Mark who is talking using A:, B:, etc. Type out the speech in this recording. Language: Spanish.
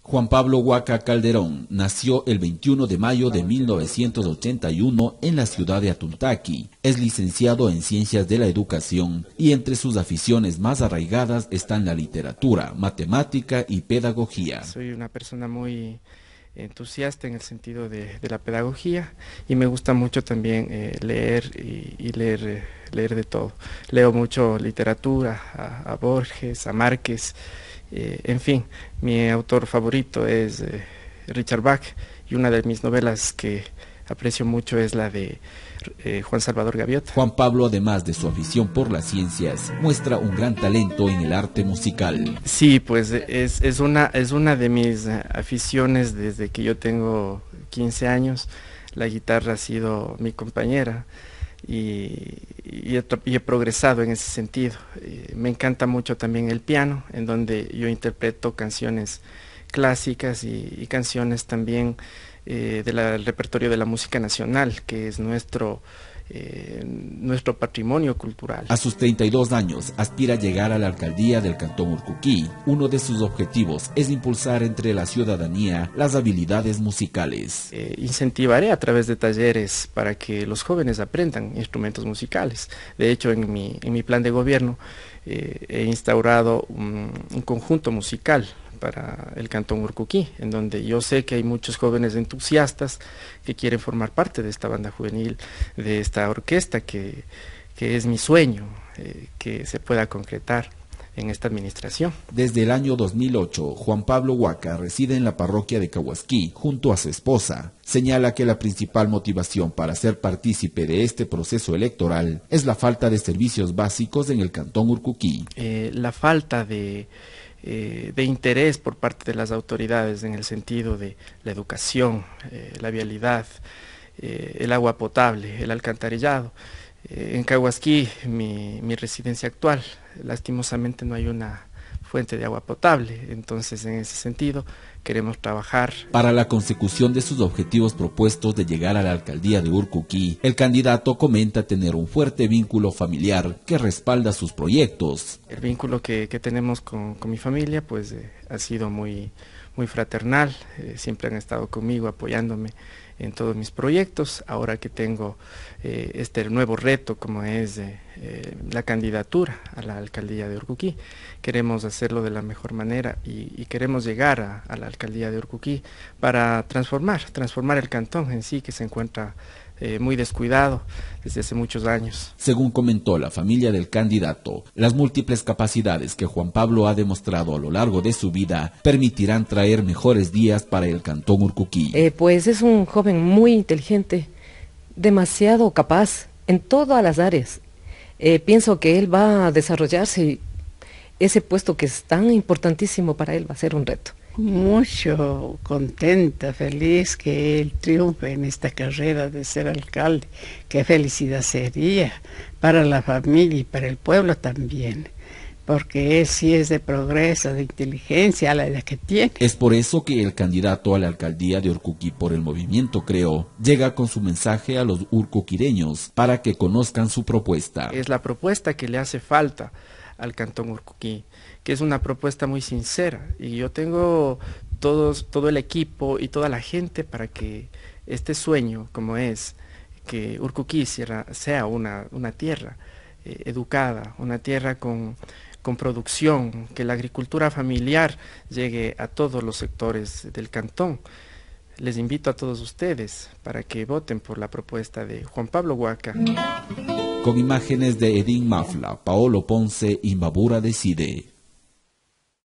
A: Juan Pablo Huaca Calderón nació el 21 de mayo de 1981 en la ciudad de Atuntaqui. Es licenciado en Ciencias de la Educación y entre sus aficiones más arraigadas están la literatura, matemática y pedagogía.
B: Soy una persona muy entusiasta en el sentido de la pedagogía y me gusta mucho también leer y leer de todo. Leo mucho literatura, a Borges, a Márquez. En fin, mi autor favorito es Richard Bach y una de mis novelas que aprecio mucho es la de Juan Salvador Gaviota.
A: Juan Pablo, además de su afición por las ciencias, muestra un gran talento en el arte musical.
B: Sí, pues es una de mis aficiones desde que yo tengo 15 años. La guitarra ha sido mi compañera y he progresado en ese sentido. Me encanta mucho también el piano, en donde yo interpreto canciones clásicas y canciones también del repertorio de la música nacional, que es nuestro patrimonio cultural.
A: A sus 32 años aspira a llegar a la alcaldía del Cantón Urcuquí. Uno de sus objetivos es impulsar entre la ciudadanía las habilidades musicales.
B: Incentivaré a través de talleres para que los jóvenes aprendan instrumentos musicales. De hecho, en mi plan de gobierno he instaurado un conjunto musical para el Cantón Urcuquí, en donde yo sé que hay muchos jóvenes entusiastas que quieren formar parte de esta banda juvenil, de esta orquesta que es mi sueño, que se pueda concretar en esta administración.
A: Desde el año 2008, Juan Pablo Huaca reside en la parroquia de Cahuasquí junto a su esposa. Señala que la principal motivación para ser partícipe de este proceso electoral es la falta de servicios básicos en el Cantón Urcuquí.
B: La falta de interés por parte de las autoridades en el sentido de la educación, la vialidad, el agua potable, el alcantarillado. En Cahuasquí, mi residencia actual, lastimosamente no hay una fuente de agua potable, entonces en ese sentido queremos trabajar.
A: Para la consecución de sus objetivos propuestos de llegar a la alcaldía de Urcuquí, el candidato comenta tener un fuerte vínculo familiar que respalda sus proyectos.
B: El vínculo que tenemos con mi familia pues ha sido muy fraternal, siempre han estado conmigo apoyándome en todos mis proyectos. Ahora que tengo este nuevo reto como es la candidatura a la alcaldía de Urcuquí, queremos hacerlo de la mejor manera y queremos llegar a la alcaldía de Urcuquí para transformar el cantón en sí, que se encuentra muy descuidado desde hace muchos años.
A: Según comentó la familia del candidato, las múltiples capacidades que Juan Pablo ha demostrado a lo largo de su vida permitirán traer mejores días para el Cantón Urcuquí.
C: Pues es un joven muy inteligente, demasiado capaz en todas las áreas. Pienso que él va a desarrollarse, ese puesto que es tan importantísimo para él va a ser un reto.
D: Mucho contenta, feliz que él triunfe en esta carrera de ser alcalde. Qué felicidad sería para la familia y para el pueblo también, porque él sí es de progreso, de inteligencia a la edad que tiene.
A: Es por eso que el candidato a la alcaldía de Urcuquí por el Movimiento Creo llega con su mensaje a los urcuquireños para que conozcan su propuesta.
B: Es la propuesta que le hace falta al Cantón Urcuquí, que es una propuesta muy sincera, y yo tengo todo el equipo y toda la gente para que este sueño, como es que Urcuquí sea una tierra educada, una tierra con producción, que la agricultura familiar llegue a todos los sectores del cantón. Les invito a todos ustedes para que voten por la propuesta de Juan Pablo Huaca.
A: Con imágenes de Edín Mafla, Paolo Ponce y Mabura Decide.